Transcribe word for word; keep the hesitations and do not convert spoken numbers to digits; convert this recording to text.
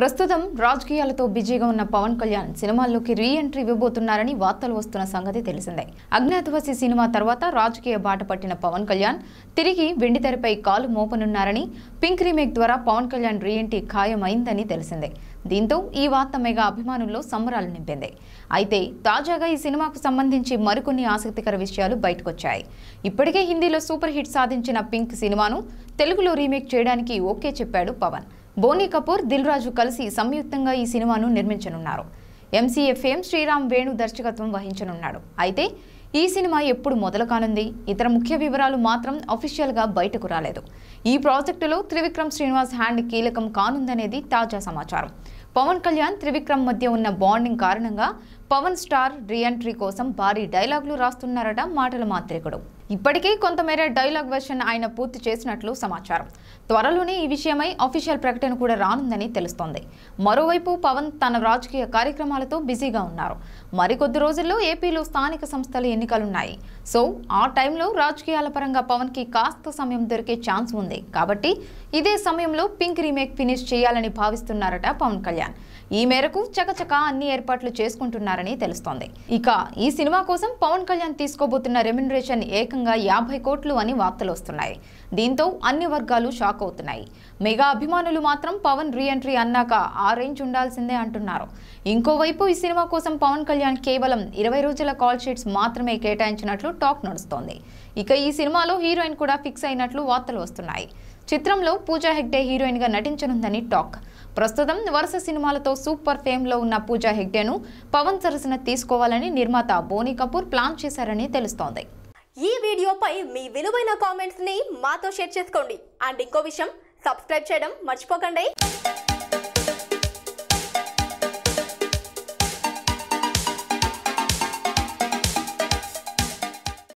ప్రస్తుతం రాజకీయాలతో బిజీగా ఉన్న పవన్ కళ్యాణ్ సినిమాల్లోకి రీ ఎంట్రీ ఇవ్వబోతున్నారని వార్తలు వస్తున్న సంగతి తెలిసిందే. అజ్ఞాతవాసి సినిమా తర్వాత రాజకీయ బాట పట్టిన పవన్ కళ్యాణ్ తిరిగి వెండితెరపై కాలు మోపనున్నారని పింక్ రీమేక్ ద్వారా పవన్ కళ్యాణ్ రీ ఎంట్రీ ఖాయమైందని తెలిసిందే. దీంతో ఈ వార్త మెగా అభిమానుల్లో సంబరాలు నింపింది. అయితే తాజాగా ఈ సినిమాకు సంబంధించి మరికొన్ని ఆసక్తికర విషయాలు బయటకొచ్చాయి. ఇప్పటికే హిందీలో సూపర్ హిట్ సాధించిన పింక్ సినిమాను తెలుగులో రీమేక్ చేయడానికి ఓకే చెప్పాడు పవన్. బోనీ కపూర్, దిల్ రాజు కలిసి సంయుక్తంగా ఈ సినిమాను నిర్మించనున్నారు. ఎంసీఎఫ్ఎం శ్రీరామ్ వేణు దర్శకత్వం వహించనున్నాడు. అయితే ఈ సినిమా ఎప్పుడు మొదలు కానుంది, ఇతర ముఖ్య వివరాలు మాత్రం అఫీషియల్గా బయటకు రాలేదు. ఈ ప్రాజెక్టులో త్రివిక్రమ్ శ్రీనివాస్ హ్యాండ్ కీలకం కానుందనేది తాజా సమాచారం. పవన్ కళ్యాణ్ త్రివిక్రమ్ మధ్య ఉన్న బాండింగ్ కారణంగా పవన్ స్టార్ రీఎంట్రీ కోసం భారీ డైలాగులు రాస్తున్నారట మాటల మాంత్రికుడు. ఇప్పటికే కొంతమేర డైలాగ్ వెర్షన్ ఆయన పూర్తి చేసినట్లు సమాచారం. త్వరలోనే ఈ విషయమై అఫీషియల్ ప్రకటన కూడా రానుందని తెలుస్తోంది. మరోవైపు పవన్ తన రాజకీయ కార్యక్రమాలతో బిజీగా ఉన్నారు. మరికొద్ది రోజుల్లో ఏపీలో స్థానిక సంస్థల ఎన్నికలున్నాయి. సో ఆ టైంలో రాజకీయాల పరంగా పవన్ కి కాస్త సమయం దొరికే ఛాన్స్ ఉంది. కాబట్టి ఇదే సమయంలో పింక్ రీమేక్ ఫినిష్ చేయాలని భావిస్తున్నారట పవన్ కళ్యాణ్. ఈ మేరకు చకచకా అన్ని ఏర్పాట్లు చేసుకుంటున్నారని తెలుస్తోంది. ఇక ఈ సినిమా కోసం పవన్ కళ్యాణ్ తీసుకోబోతున్న రెమ్యునరేషన్ ఏకంగా యాభై కోట్లు అని వార్తలు వస్తున్నాయి. దీంతో అన్ని వర్గాలు షాక్ అవుతున్నాయి. మెగా అభిమానులు మాత్రం పవన్ రీ ఎంట్రీ అన్నాక ఆ రేంజ్ ఉండాల్సిందే అంటున్నారు. ఇంకోవైపు ఈ సినిమా కోసం పవన్ కళ్యాణ్ కేవలం ఇరవై రోజుల కాల్ షీట్స్ మాత్రమే కేటాయించినట్లు టాక్ నడుస్తోంది. ఇక ఈ సినిమాలో హీరోయిన్ కూడా ఫిక్స్ అయినట్లు వార్తలు వస్తున్నాయి. చిత్రంలో పూజా హెగ్డే హీరోయిన్ గా నటించనుందని టాక్. ప్రస్తుతం వరుస సినిమాలతో సూపర్ ఫేమ్ లో ఉన్న పూజా హెగ్డేను పవన్ సరసన తీసుకోవాలని నిర్మాత బోనీ కపూర్ ప్లాన్ చేశారని తెలుస్తోంది. ఈ వీడియోపై మీ విలువైన కామెంట్స్ ని మాతో షేర్ చేసుకోండి. అండ్ ఇంకో విషయం, సబ్స్క్రైబ్ చేయడం మర్చిపోకండి.